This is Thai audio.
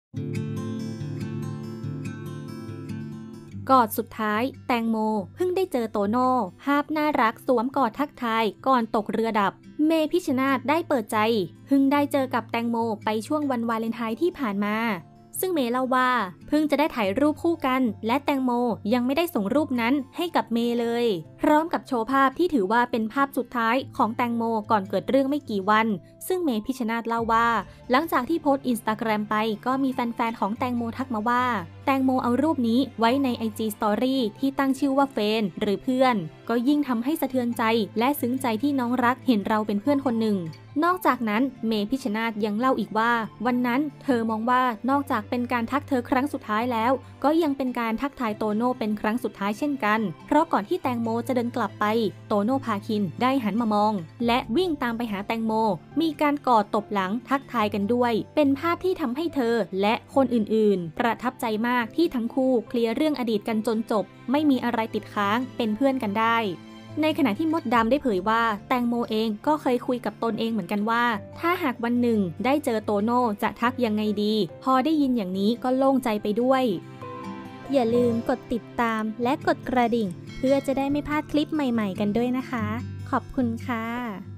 กอดสุดท้ายแตงโมเพิ่งได้เจอโตโน่ภาพน่ารักสวมกอดทักทายก่อนตกเรือดับเมพิชชนาธิ์ได้เปิดใจเพิ่งได้เจอกับแตงโมไปช่วงวันวาเลนไทน์ที่ผ่านมาซึ่งเมย์เล่าว่าเพิ่งจะได้ถ่ายรูปคู่กันและแตงโมยังไม่ได้ส่งรูปนั้นให้กับเมย์เลยพร้อมกับโชว์ภาพที่ถือว่าเป็นภาพสุดท้ายของแตงโมก่อนเกิดเรื่องไม่กี่วันซึ่งเมพิชชนาธิ์เล่าว่าหลังจากที่โพสต์ Instagram ไปก็มีแฟนๆของแตงโมทักมาว่าแตงโมเอารูปนี้ไว้ใน IG Story ที่ตั้งชื่อว่าเฟนหรือเพื่อนก็ยิ่งทำให้สะเทือนใจและซึ้งใจที่น้องรักเห็นเราเป็นเพื่อนคนหนึ่งนอกจากนั้นเมพิชชนาธิ์ยังเล่าอีกว่าวันนั้นเธอมองว่านอกจากเป็นการทักเธอครั้งสุดท้ายแล้วก็ยังเป็นการทักทายโตโน่เป็นครั้งสุดท้ายเช่นกันเพราะก่อนที่แตงโมจะเดินกลับไปโตโน่พาคินได้หันมามองและวิ่งตามไปหาแตงโมมีการกอดตบหลังทักทายกันด้วยเป็นภาพที่ทำให้เธอและคนอื่นๆประทับใจมากที่ทั้งคู่เคลียร์เรื่องอดีตกันจนจบไม่มีอะไรติดค้างเป็นเพื่อนกันได้ในขณะที่มดดำได้เผยว่าแตงโมเองก็เคยคุยกับตนเองเหมือนกันว่าถ้าหากวันหนึ่งได้เจอโตโน่จะทักยังไงดีพอได้ยินอย่างนี้ก็โล่งใจไปด้วยอย่าลืมกดติดตามและกดกระดิ่งเพื่อจะได้ไม่พลาดคลิปใหม่ๆกันด้วยนะคะขอบคุณค่ะ